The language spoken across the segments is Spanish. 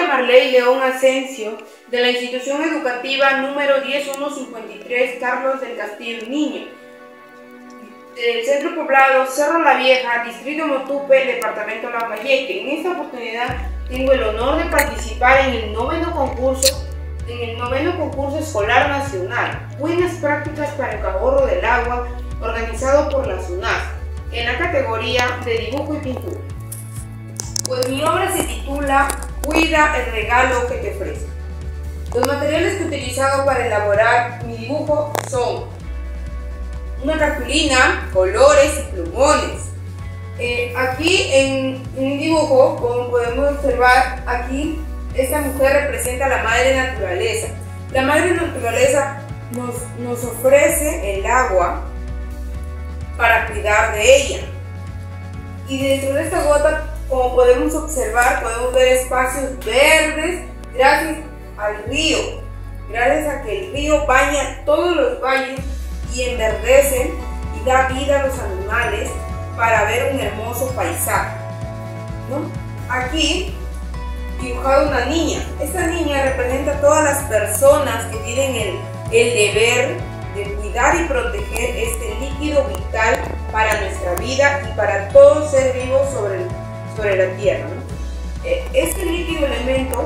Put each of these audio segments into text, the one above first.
María Marley León Asensio, de la institución educativa número 10153 Carlos del Castillo Niño, del centro poblado Cerro La Vieja, distrito Motupe, departamento Lambayeque. En esta oportunidad tengo el honor de participar en el noveno concurso escolar nacional, Buenas Prácticas para el Ahorro del Agua, organizado por la SUNAS, en la categoría de dibujo y pintura. Pues mi obra se titula Cuida el regalo que te ofrece. Los materiales que he utilizado para elaborar mi dibujo son una cartulina, colores y plumones. Aquí en mi dibujo, como podemos observar, aquí esta mujer representa a la madre naturaleza. La madre naturaleza nos ofrece el agua para cuidar de ella. Y dentro de esta gota, como podemos observar, podemos ver espacios verdes gracias al río, gracias a que el río baña todos los valles y enverdece y da vida a los animales para ver un hermoso paisaje, ¿no? Aquí dibujado una niña. Esta niña representa a todas las personas que tienen el deber de cuidar y proteger este líquido vital para nuestra vida y para todo ser vivo sobre la tierra, ¿no? Este líquido elemento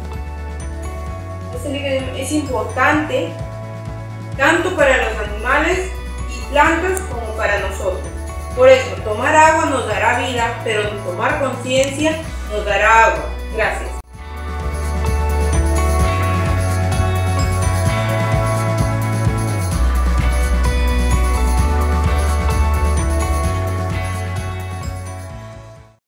es importante tanto para los animales y plantas como para nosotros. Por eso, tomar agua nos dará vida, pero tomar conciencia nos dará agua. Gracias.